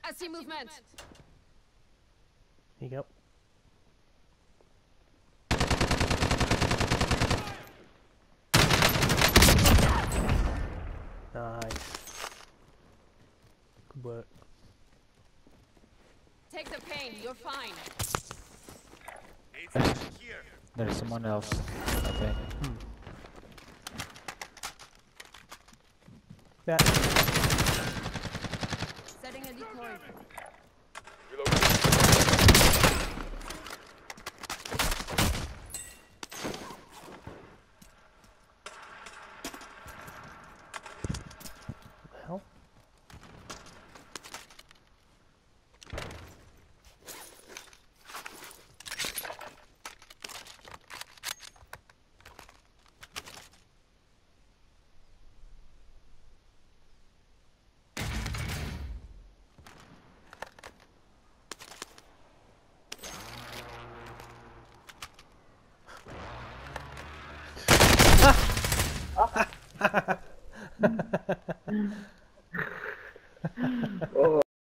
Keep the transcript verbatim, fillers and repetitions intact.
I see movement. Here you go. Nice. Good work. Take the pain. You're fine. There is someone else, I think. Hmm. Yeah. Setting a decoy. What the hell?